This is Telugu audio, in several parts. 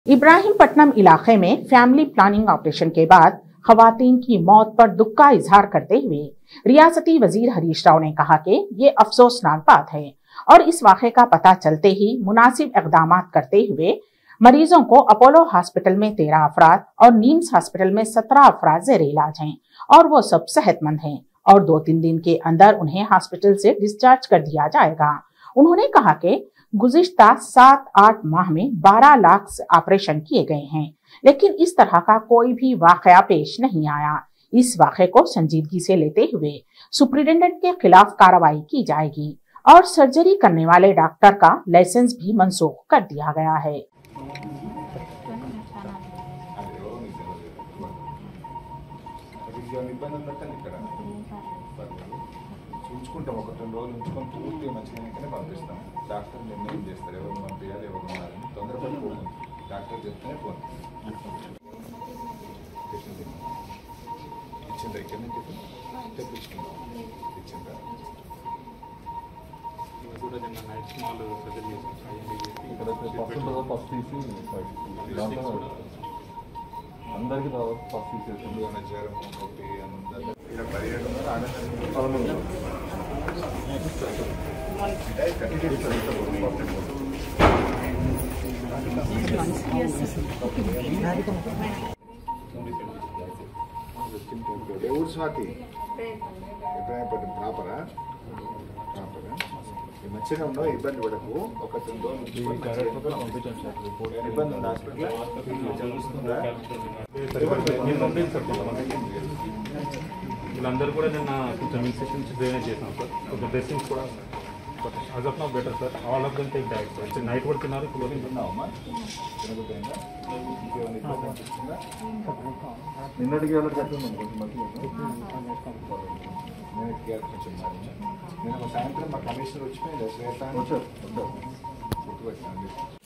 इब्राहिमपट्टनम इलाके में फैमिली प्लानिंग ऑपरेशन के बाद खवातीन की मौत पर दुख का इजहार करते हुए रियासती वजीर हरीश राव ने कहा कि ये अफसोसनाक बात है और इस वाक़े का पता चलते ही मुनासिब इक़दाम करते हुए मरीजों को अपोलो हॉस्पिटल में 13 अफराद और नीम्स हॉस्पिटल में 17 अफराद जेर इलाज हैं और वो सब सेहतमंद हैं और 2-3 दिन के अंदर उन्हें हॉस्पिटल से डिस्चार्ज कर दिया जाएगा। उन्होंने कहा कि गुज़िश्ता 7-8 माह में 12 लाख ऑपरेशन किए गए हैं, लेकिन इस तरह का कोई भी वाकया पेश नहीं आया। इस वाक़े को संजीदगी से लेते हुए सुप्रिंटेंडेंट के खिलाफ कार्रवाई की जाएगी और सर्जरी करने वाले डॉक्टर का लाइसेंस भी मनसूख कर दिया गया है। చూసుకుంటాం ఒక 2 రోజులు ఉంచుకొని పూర్తిగా మంచిగానే పంపిస్తాం. డాక్టర్ నిర్ణయం చేస్తారు ఎవరు పంపించాలి ఎవరు ఉన్నారని. తొందరపడి పోతుంది, డాక్టర్ చెప్తేనే పోతుంది. ఇచ్చిందా ఇక్కడ నుంచి తెప్పించుకుంటాం ఇచ్చిందా కూడా నిన్న నైట్ స్మాల్ సర్జరీ ఇక్కడ ఫస్ట్ తీసి అందరికీ ఫస్ట్ తీసేస్తుంది అనే జ్వరం ఒకటి అందరూ ఇక్కడ పర్యటన ఆనందంగా ఎవరు స్వాతి ఇబ్రాహింపట్నం ప్రాపరా మంచిగా ఉండవు, ఇబ్బంది పడకు. ఒక 2 రోజులు ఇబ్బంది ఉంది హాస్పిటల్ చదువుతుందా వీళ్ళందరూ కూడా నిన్న కొంచెం ఇన్సెషన్స్ డ్రైనేజ్ చేసినాం సార్. కొంచెం డ్రెస్సింగ్స్ కూడా but as of now better sir. All of them take diet sir. Night కూడా తిన్నారు. నిన్నటికి వాళ్ళకి చెప్తున్నాం కొంచెం మంచిగా నేను సాయంత్రం మా కమిషనర్ వచ్చిపోయింది శ్వేత గుర్తుపెట్టినాను.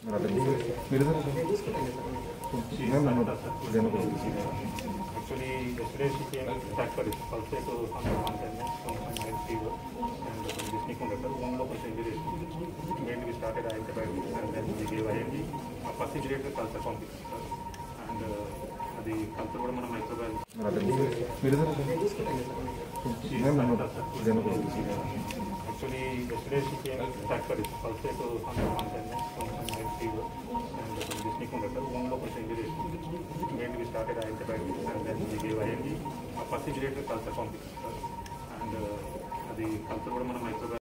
Actually, yesterday she came back for it. Also, to some fever and this conductor. One local injury. Immediately we started antibiotics and then we gave IND. First injury was cancer complication and the cancer was one microbial. Actually, yesterday she came back for it. Also, to some fever and this conductor. One local injury. Immediately we started antibiotics and then we gave IND. First injury was cancer complication and the cancer was one microbial.